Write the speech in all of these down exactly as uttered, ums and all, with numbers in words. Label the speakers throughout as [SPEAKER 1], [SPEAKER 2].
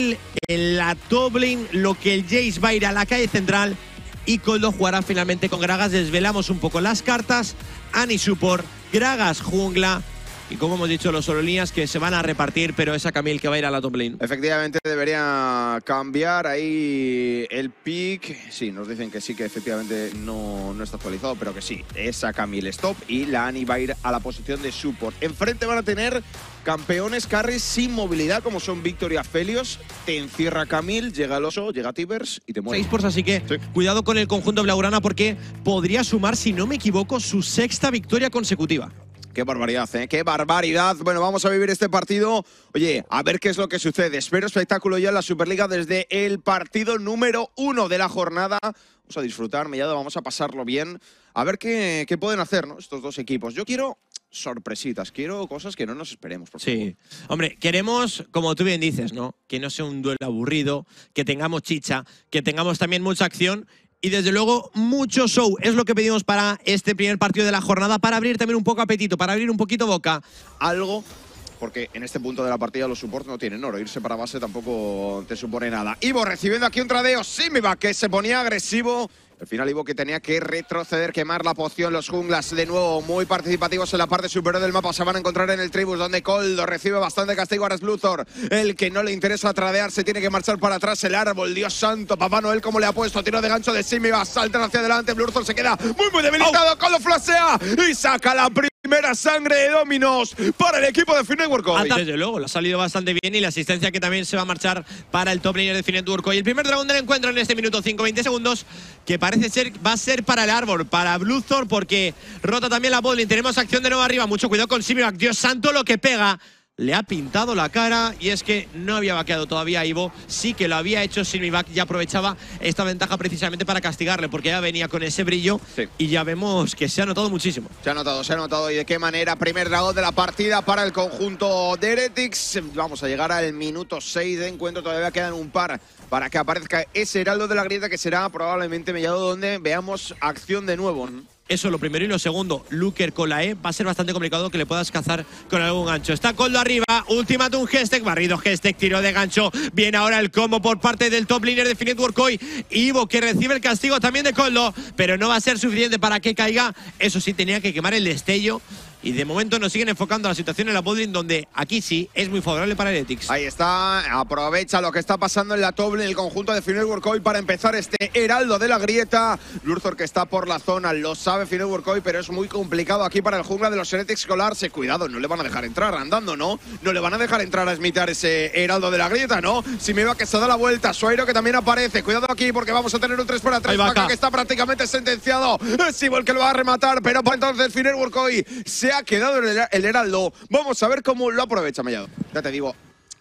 [SPEAKER 1] en la top lane, lo que el Jace va a ir a la calle central y Coldo jugará finalmente con Gragas. Desvelamos un poco las cartas. Annie support, Gragas jungla. Y como hemos dicho, los Sorolías que se van a repartir, pero es a Camille que va a ir a la top lane.
[SPEAKER 2] Efectivamente, debería cambiar ahí el pick. Sí, nos dicen que sí, que efectivamente no, no está actualizado, pero que sí, es a Camille stop y la Annie va a ir a la posición de support. Enfrente van a tener campeones carries sin movilidad, como son Victoria Felios. Te encierra Camille, llega el oso, llega Tibers y te muere.
[SPEAKER 1] seis por así que sí. Cuidado con el conjunto blaugrana porque podría sumar, si no me equivoco, su sexta victoria consecutiva.
[SPEAKER 2] Qué barbaridad, ¿eh? Qué barbaridad. Bueno, vamos a vivir este partido. Oye, a ver qué es lo que sucede. Espero espectáculo ya en la Superliga desde el partido número uno de la jornada. Vamos a disfrutar, Mellado, vamos a pasarlo bien. A ver qué, qué pueden hacer, ¿no?, estos dos equipos. Yo quiero sorpresitas, quiero cosas que no nos esperemos, por favor.
[SPEAKER 1] Sí, hombre, queremos, como tú bien dices, ¿no?, que no sea un duelo aburrido, que tengamos chicha, que tengamos también mucha acción. Y desde luego, mucho show es lo que pedimos para este primer partido de la jornada, para abrir también un poco apetito, para abrir un poquito boca.
[SPEAKER 2] Algo, porque en este punto de la partida los supports no tienen oro. Irse para base tampoco te supone nada. Ivo recibiendo aquí un tradeo. Simiva, que se ponía agresivo. Al final Ivo que tenía que retroceder, quemar la poción. Los junglas de nuevo muy participativos en la parte superior del mapa. Se van a encontrar en el Tribus, donde Coldo recibe bastante castigo. Ahora es Luthor el que no le interesa tradear. Se tiene que marchar para atrás el árbol. Dios santo, Papá Noel cómo le ha puesto. Tiro de gancho de Simiva, saltan hacia adelante. Luthor se queda muy muy debilitado. Oh. Coldo flasea y saca la primera sangre de Dominos para el equipo de Finetwork hoy.
[SPEAKER 1] Desde luego, lo ha salido bastante bien y la asistencia que también se va a marchar para el top laner de Finetwork hoy. El primer dragón del encuentro en este minuto, cinco veinte segundos, que parece ser va a ser para el árbol, para Bluthor, porque rota también la botlane. Tenemos acción de nuevo arriba, mucho cuidado con Simivac. Dios santo, lo que pega. Le ha pintado la cara y es que no había vaqueado todavía Ivo. Sí que lo había hecho Simivac y aprovechaba esta ventaja precisamente para castigarle, porque ya venía con ese brillo. Sí. Y ya vemos que se ha notado muchísimo.
[SPEAKER 2] Se ha notado, se ha notado. ¿Y de qué manera? Primer dragón de la partida para el conjunto de Heretics. Vamos a llegar al minuto seis de encuentro. Todavía quedan un par para que aparezca ese heraldo de la grieta, que será probablemente Mellado, donde veamos acción de nuevo.
[SPEAKER 1] Eso lo primero. Y lo segundo, Looker con la E va a ser bastante complicado que le puedas cazar con algún gancho. Está Coldo arriba, ultimátum Hextech, barrido Hextech, tiro de gancho. Viene ahora el combo por parte del top laner de Finetwork hoy. Ivo, que recibe el castigo también de Coldo, pero no va a ser suficiente para que caiga. Eso sí, tenía que quemar el destello. Y de momento nos siguen enfocando a la situación en la botlane, donde aquí sí es muy favorable para Heretics.
[SPEAKER 2] Ahí está, aprovecha lo que está pasando en la top lane el conjunto de Finetwork hoy para empezar este heraldo de la grieta. Luthor, que está por la zona, lo sabe Finetwork hoy, pero es muy complicado aquí para el jungla de los Heretics colarse. Cuidado, no le van a dejar entrar andando, ¿no? No le van a dejar entrar a smitar ese heraldo de la grieta, ¿no? Si me va que se da la vuelta, Suairo que también aparece. Cuidado aquí porque vamos a tener un tres para tres. Vaca que está prácticamente sentenciado. Es Ivo el que lo va a rematar, pero para entonces Finetwork hoy se ha quedado el, el heraldo. Vamos a ver cómo lo aprovecha Mellado. Ya te digo,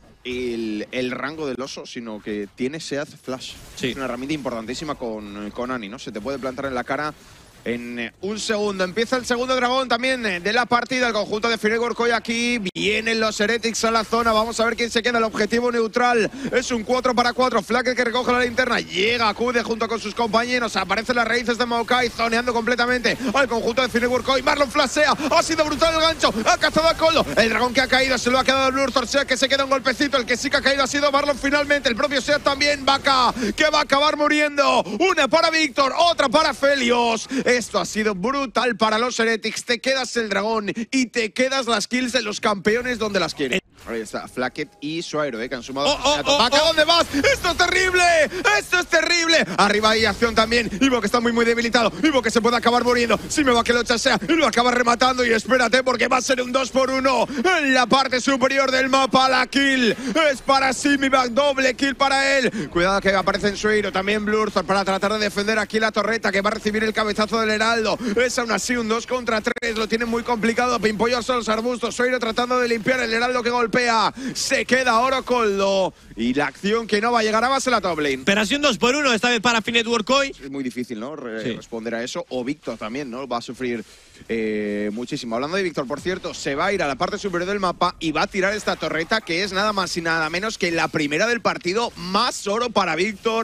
[SPEAKER 2] el, el rango del oso, sino que tiene Seath Flash. Sí. Es una herramienta importantísima con, con Annie, ¿no? Se te puede plantar en la cara en un segundo. Empieza el segundo dragón también de la partida. El conjunto de Finetwork hoy aquí. Vienen los Heretics a la zona. Vamos a ver quién se queda. El objetivo neutral es un cuatro para cuatro. Flacker que recoge la linterna. Llega Acude junto con sus compañeros. Aparecen las raíces de Maokai, zoneando completamente al conjunto de Finetwork hoy. Marlon flashea. Ha sido brutal el gancho. Ha cazado a Coldo. El dragón que ha caído se lo ha quedado el Luthor. Sea que se queda un golpecito. El que sí que ha caído ha sido Marlon finalmente. El propio Seath también. Vaca que va a acabar muriendo. Una para Víctor. Otra para Felios. Esto ha sido brutal para los Heretics. Te quedas el dragón y te quedas las kills de los campeones donde las quieren. Ahí está Flacket y Suairo, eh, que han sumado.
[SPEAKER 1] Oh, oh, oh,
[SPEAKER 2] ¡Vaca,
[SPEAKER 1] oh.
[SPEAKER 2] ¿dónde vas? ¡Esto es terrible! ¡Esto es terrible! Arriba hay acción también. Ivo que está muy muy debilitado. Ivo que se puede acabar muriendo. Si me va que lo chasea, lo acaba rematando. Y espérate porque va a ser un dos por uno en la parte superior del mapa. La kill es para Simivac. Doble kill para él. Cuidado que aparece en Suairo. También Bluthor para tratar de defender aquí la torreta, que va a recibir el cabezazo del heraldo. Es aún así un dos contra tres. Lo tiene muy complicado. Pimpollos a los arbustos. Suairo tratando de limpiar el heraldo que golpea. Se queda oro Coldo. Y la acción que no va a llegar a base la top lane.
[SPEAKER 1] Operación dos por uno esta vez para Finetwork hoy.
[SPEAKER 2] Es muy difícil, ¿no? Re
[SPEAKER 1] sí.
[SPEAKER 2] Responder a eso. O Víctor también, ¿no? Va a sufrir eh, muchísimo. Hablando de Víctor, por cierto, se va a ir a la parte superior del mapa y va a tirar esta torreta, que es nada más y nada menos que la primera del partido. Más oro para Víctor.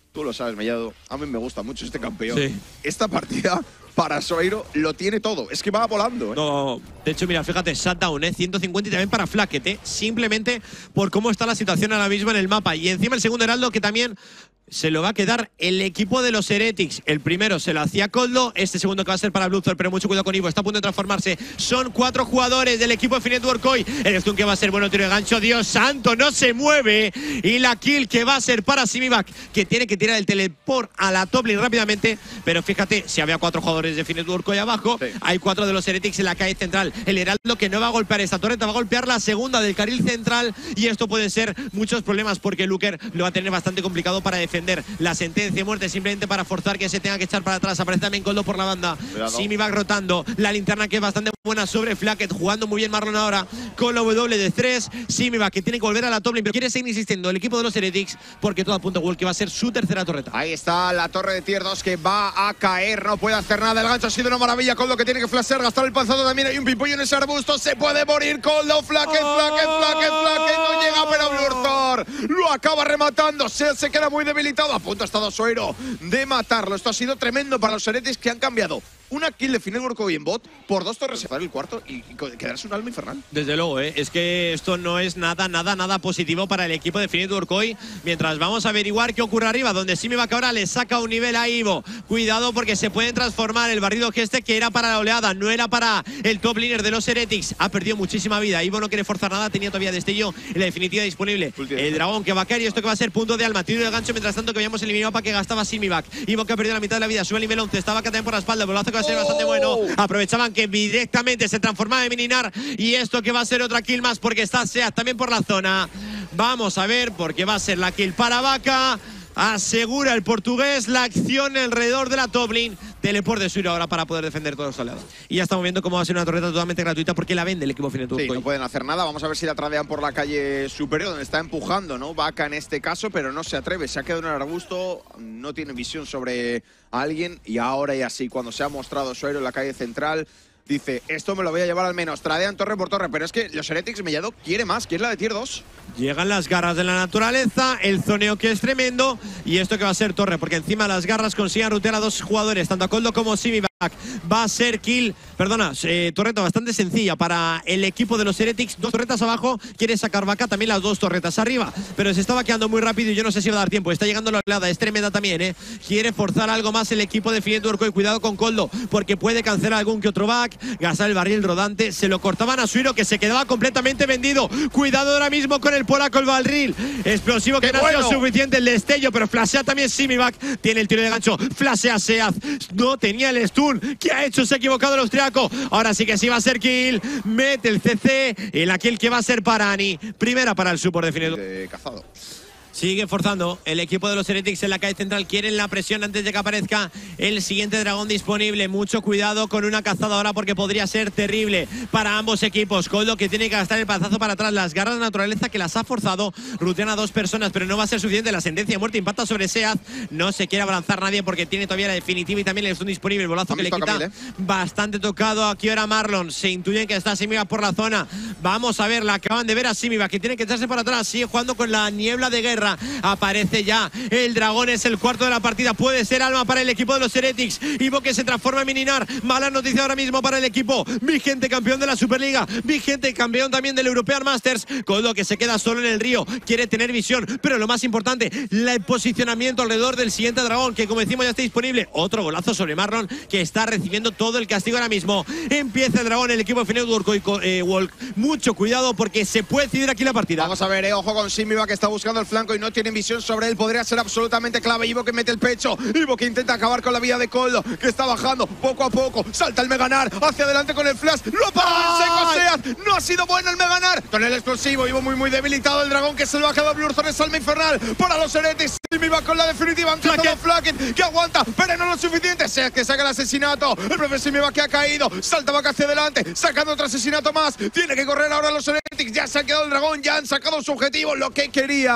[SPEAKER 2] Tú lo sabes, Mellado. A mí me gusta mucho este campeón.
[SPEAKER 1] Sí.
[SPEAKER 2] Esta partida para Soeiro lo tiene todo. Es que va volando, ¿eh?
[SPEAKER 1] No, de hecho, mira, fíjate, shutdown, ¿eh? ciento cincuenta y también para Flacket, ¿eh? Simplemente por cómo está la situación ahora mismo en el mapa. Y encima el segundo heraldo que también se lo va a quedar el equipo de los Heretics. El primero se lo hacía Coldo, este segundo que va a ser para Bluthor, pero mucho cuidado con Ivo, está a punto de transformarse. Son cuatro jugadores del equipo de Finet Workoy. El stun que va a ser bueno, tiro de gancho, Dios santo, no se mueve. Y la kill que va a ser para Simivac, que tiene que tirar el teleport a la top lane rápidamente. Pero fíjate, si había cuatro jugadores de Finet Workoy abajo, sí. Hay cuatro de los Heretics en la calle central. El heraldo que no va a golpear esta torreta, va a golpear la segunda del carril central. Y esto puede ser muchos problemas porque Luker lo va a tener bastante complicado para defender la sentencia de muerte, simplemente para forzar que se tenga que echar para atrás. Aparece también Coldo por la banda. Simivac rotando. La linterna que es bastante buena sobre Flacket, jugando muy bien Marlon ahora con la W de tres. Simivac que tiene que volver a la top lane, pero quiere seguir insistiendo el equipo de los Heretics porque todo apunta a Wolf que va a ser su tercera torreta.
[SPEAKER 2] Ahí está la torre de tier dos que va a caer, no puede hacer nada. El gancho ha sido una maravilla. Coldo que tiene que flashear, gastar el panzado también. Hay un pimpollo en ese arbusto, se puede morir Coldo. Flacket, Flacket, Flacket, Flacket, no llega, pero Bluthor lo acaba rematando. Se, se queda muy debilitado. A punto ha estado Soeiro de matarlo. Esto ha sido tremendo para los Heretics que han cambiado una kill de Finet Workoy en bot por dos torres, para el cuarto y, y quedarse un alma infernal.
[SPEAKER 1] Desde luego, ¿eh? Es que esto no es nada, nada, nada positivo para el equipo de Finet Workoy. Mientras vamos a averiguar qué ocurre arriba, donde Simivac ahora le saca un nivel a Ivo. Cuidado porque se pueden transformar el barrido que este, que era para la oleada, no era para el top laner de los Heretics. Ha perdido muchísima vida. Ivo no quiere forzar nada, tenía todavía destello en la definitiva disponible. Última. El dragón que va a caer y esto que va a ser punto de alma. Tiro de gancho, mientras tanto que veíamos el mapa que gastaba Simivac. Ivo que ha perdido la mitad de la vida, sube al nivel once, estaba acá también por la espalda, el bolazo que va a ser oh. bastante bueno. Aprovechaban que directamente se transformaba en Mininar y esto que va a ser otra kill más porque está Seat también por la zona. Vamos a ver porque va a ser la kill para Vaca. Asegura el portugués la acción alrededor de la top lane. Teleport de Suiro ahora para poder defender todos los aliados. Y ya estamos viendo cómo va a ser una torreta totalmente gratuita porque la vende el equipo Finet Workoy.
[SPEAKER 2] Sí, no pueden hacer nada. Vamos a ver si la tradean por la calle superior, donde está empujando, ¿no? Vaca en este caso, pero no se atreve. Se ha quedado en el arbusto, no tiene visión sobre alguien. Y ahora y así, cuando se ha mostrado Soeiro en la calle central, dice, esto me lo voy a llevar al menos. Tradean torre por torre, pero es que los Heretics Mellado quiere más, quiere la de tier dos.
[SPEAKER 1] Llegan las garras de la naturaleza, el zoneo que es tremendo y esto que va a ser torre, porque encima las garras consiguen rutear a dos jugadores, tanto a Coldo como Simivac. Va a ser kill, perdona, eh, torreta bastante sencilla para el equipo de los Heretics. Dos torretas abajo, quiere sacar Vaca, también las dos torretas arriba, pero se estaba quedando muy rápido y yo no sé si va a dar tiempo. Está llegando la oleada, es tremenda también, ¿eh? Quiere forzar algo más el equipo de Finet Workoy. Cuidado con Coldo, porque puede cancelar algún que otro back, gastar el barril rodante. Se lo cortaban a Suiro, que se quedaba completamente vendido. Cuidado ahora mismo con el polaco, el barril explosivo, que no ha sido suficiente el destello, pero flashea también Simivac. Tiene el tiro de gancho, flashea Seaz, no tenía el stun. ¿Qué ha hecho? Se ha equivocado el austriaco. Ahora sí que sí va a ser kill. Mete el C C y la kill que va a ser para Ani. Primera para el support de Finet.
[SPEAKER 2] De cazado.
[SPEAKER 1] Sigue forzando el equipo de los Heretics en la calle central. Quieren la presión antes de que aparezca el siguiente dragón disponible. Mucho cuidado con una cazada ahora porque podría ser terrible para ambos equipos. Coldo que tiene que gastar el pazazo para atrás. Las garras de naturaleza que las ha forzado. Rutean a dos personas, pero no va a ser suficiente. La sentencia de muerte impacta sobre Seaz. No se quiere abalanzar nadie porque tiene todavía la definitiva y también el stun disponible. El bolazo que le quita Camille, ¿eh? Bastante tocado aquí ahora Marlon. Se intuye que está Simivac por la zona. Vamos a ver, la acaban de ver a Simivac, que tiene que echarse para atrás. Sigue jugando con la niebla de guerra. Aparece ya el dragón, es el cuarto de la partida. Puede ser alma para el equipo de los Heretics. Ivo que se transforma en Mininar. Mala noticia ahora mismo para el equipo vigente campeón de la Superliga, vigente campeón también del European Masters. Coldo que se queda solo en el río, quiere tener visión, pero lo más importante, el posicionamiento alrededor del siguiente dragón, que como decimos ya está disponible. Otro golazo sobre Marlon, que está recibiendo todo el castigo ahora mismo. Empieza el dragón, el equipo de Finet Workoy. eh, Walk. Mucho cuidado porque se puede decidir aquí la partida.
[SPEAKER 2] Vamos a ver, eh, ojo con Simivac, que está buscando el flanco y no tiene visión sobre él. Podría ser absolutamente clave. Ivo que mete el pecho, Ivo que intenta acabar con la vida de Coldo, que está bajando poco a poco. Salta el Meganar hacia adelante con el flash, lo para el seco Seaz. No ha sido bueno el Meganar con el explosivo. Ivo muy muy debilitado. El dragón que se lo ha quedado Bluthor, es alma infernal para los Heretics. Simivac con la definitiva, han cazado Flacket, que aguanta, pero no lo suficiente. Seaz que saca el asesinato. El propio Simivac que ha caído, salta Vaca hacia adelante, sacando otro asesinato más. Tiene que correr ahora los Heretics. Ya se ha quedado el dragón, ya han sacado su objetivo, lo que querían.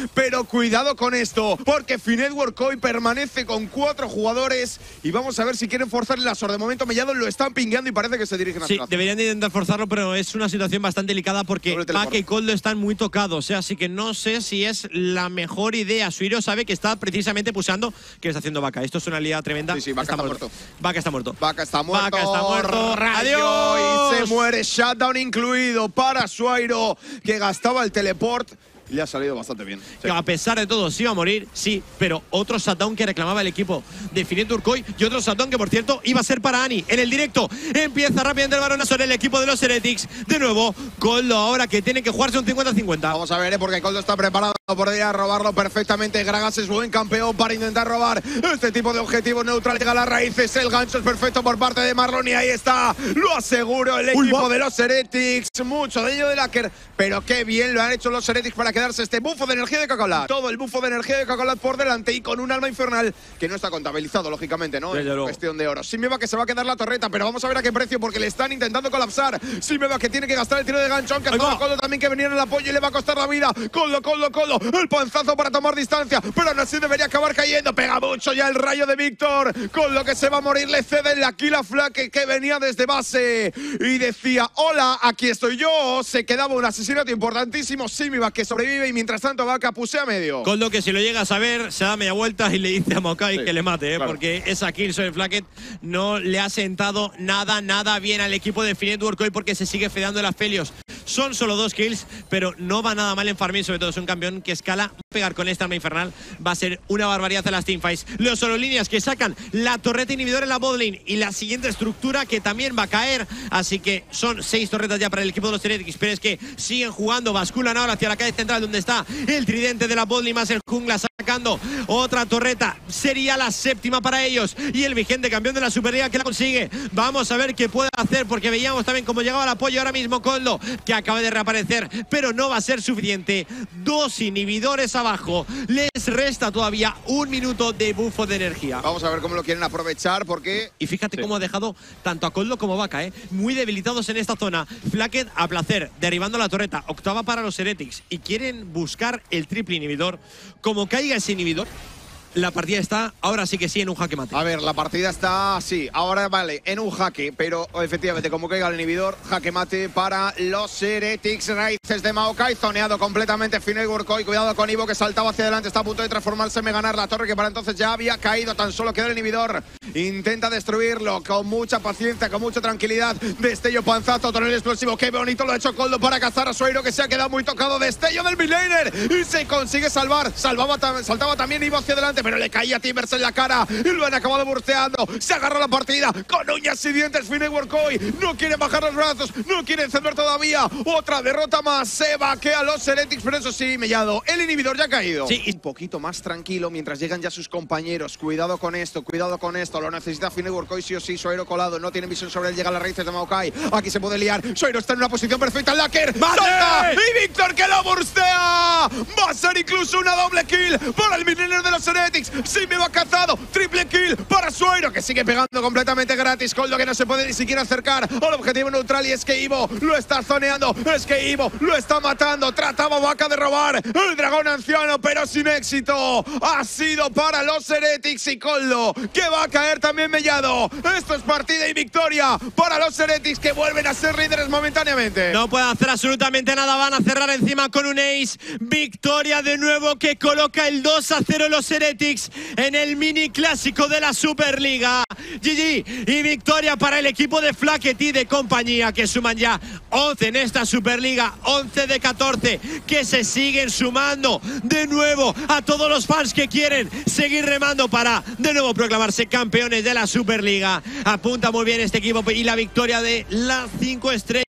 [SPEAKER 2] pero cuidado con esto, porque Finetwork hoy permanece con cuatro jugadores y vamos a ver si quieren forzar el asor. De momento Mellado lo están pingueando y parece que se dirigen a
[SPEAKER 1] Sí,
[SPEAKER 2] su
[SPEAKER 1] deberían de intentar forzarlo, pero es una situación bastante delicada porque Vaca y Coldo están muy tocados, ¿eh? Así que no sé si es la mejor idea. Suiro sabe que está precisamente pulsando que está haciendo Vaca. Esto es una liada tremenda.
[SPEAKER 2] Sí, sí, Vaca está, está muerto.
[SPEAKER 1] muerto. Vaca está muerto.
[SPEAKER 2] Vaca está muerto.
[SPEAKER 1] Vaca está muerto.
[SPEAKER 2] Rayo, y se muere. Shutdown incluido para Suairo, que gastaba el teleport. Le ha salido bastante bien.
[SPEAKER 1] Sí. A pesar de todo, sí iba a morir, sí, pero otro shutdown que reclamaba el equipo de Finet Urcoy y otro shutdown que, por cierto, iba a ser para Ani. En el directo empieza rápidamente el balón sobre el equipo de los Heretics. De nuevo, Coldo ahora que tiene que jugarse un cincuenta cincuenta.
[SPEAKER 2] Vamos a ver, ¿eh? Porque Coldo está preparado por ir a robarlo perfectamente. Gragas es buen campeón para intentar robar este tipo de objetivos neutrales. Llega a las raíces, el gancho es perfecto por parte de Marlon y ahí está. Lo aseguro el equipo Uy, de los Heretics. Mucho de ello de Laker, pero qué bien lo han hecho los Heretics para quedarse este bufo de energía de Kakolat. Todo el bufo de energía de Kakolat por delante y con un alma infernal que no está contabilizado, lógicamente, ¿no? Es cuestión de oro. Simeva que se va a quedar la torreta, pero vamos a ver a qué precio porque le están intentando colapsar. Simeva que tiene que gastar el tiro de gancho, aunque a Coldo también que venía en el apoyo y le va a costar la vida. Coldo, Coldo, Coldo. El panzazo para tomar distancia, pero aún así debería acabar cayendo. Pega mucho ya el rayo de Víctor. Coldo que se va a morir, le cede la kill a Flaque que venía desde base y decía, hola, aquí estoy yo. Se quedaba un asesinato importantísimo. Simeva que sobrevive y mientras tanto Vaca pusea medio.
[SPEAKER 1] Coldo que si lo llega a saber se da media vuelta y le dice a Maokai sí, que le mate, ¿eh? Claro. Porque esa kill sobre Flacket no le ha sentado nada, nada bien al equipo de Finetwork hoy porque se sigue fedeando las Felios. Son solo dos kills, pero no va nada mal en farming, sobre todo es un campeón que escala. Pegar con esta arma infernal va a ser una barbaridad en las teamfights. Los solo líneas que sacan la torreta inhibidora en la botlane y la siguiente estructura que también va a caer. Así que son seis torretas ya para el equipo de los Heretics, pero es que siguen jugando, basculan ahora hacia la calle central donde está el tridente de la botlane más el jungla sacando otra torreta. Sería la séptima para ellos y el vigente campeón de la Superliga que la consigue. Vamos a ver qué puede hacer porque veíamos también cómo llegaba el apoyo ahora mismo Coldo, que acaba de reaparecer, pero no va a ser suficiente. Dos inhibidores abajo, les resta todavía un minuto de bufo de energía.
[SPEAKER 2] Vamos a ver cómo lo quieren aprovechar porque…
[SPEAKER 1] Y fíjate
[SPEAKER 2] sí.
[SPEAKER 1] cómo ha dejado tanto a Coldo como Vaca, ¿eh? Muy debilitados en esta zona. Flacket a placer, derribando la torreta, octava para los Heretics y quieren buscar el triple inhibidor. Como caiga ese inhibidor, la partida está, ahora sí que sí, en un jaque mate.
[SPEAKER 2] A ver, la partida está, sí, ahora vale, en un jaque, pero efectivamente, como caiga el inhibidor, jaque mate para los Heretics. Raíces de Maokai, zoneado completamente Finetwork hoy. Cuidado con Ivo que saltaba hacia adelante, está a punto de transformarse en ganar la torre que para entonces ya había caído, tan solo queda el inhibidor. Intenta destruirlo con mucha paciencia, con mucha tranquilidad. Destello, panzazo, tonel explosivo. Qué bonito lo ha hecho Coldo para cazar a Suairo que se ha quedado muy tocado. Destello del midlaner y se consigue salvar. Salvaba, saltaba también Ivo hacia adelante, pero le caía Timbers en la cara y lo han acabado bursteando. Se agarró la partida con uñas y dientes. Finetwork hoy no quiere bajar los brazos, no quiere encender todavía. Otra derrota más. Se vaquea a los Heretics, pero eso sí, Mellado, el inhibidor ya ha caído.
[SPEAKER 1] Sí,
[SPEAKER 2] un poquito más tranquilo mientras llegan ya sus compañeros. Cuidado con esto, cuidado con esto. Lo necesita Finetwork hoy sí o sí. Suairo colado, no tiene visión sobre él. Llega a las raíces de Maokai. Aquí se puede liar. Suairo está en una posición perfecta. Laker salta y Víctor que lo burstea. Va a ser incluso una doble kill para el midlaner de los Heretics. Sí, me va cazado. Triple kill para Suairo que sigue pegando completamente gratis. Coldo que no se puede ni siquiera acercar al objetivo neutral y es que Ivo lo está zoneando. Es que Ivo lo está matando. Trataba Vaca de robar el dragón anciano, pero sin éxito. Ha sido para los Heretics y Coldo que va a caer también Mellado. Esto es partida y victoria para los Heretics que vuelven a ser líderes momentáneamente.
[SPEAKER 1] No pueden hacer absolutamente nada. Van a cerrar encima con un ace. Victoria de nuevo que coloca el dos a cero los Heretics en el mini clásico de la Superliga. G G y victoria para el equipo de Flacket y de compañía que suman ya once en esta Superliga, once de catorce que se siguen sumando de nuevo a todos los fans que quieren seguir remando para de nuevo proclamarse campeones de la Superliga. Apunta muy bien este equipo y la victoria de las cinco estrellas.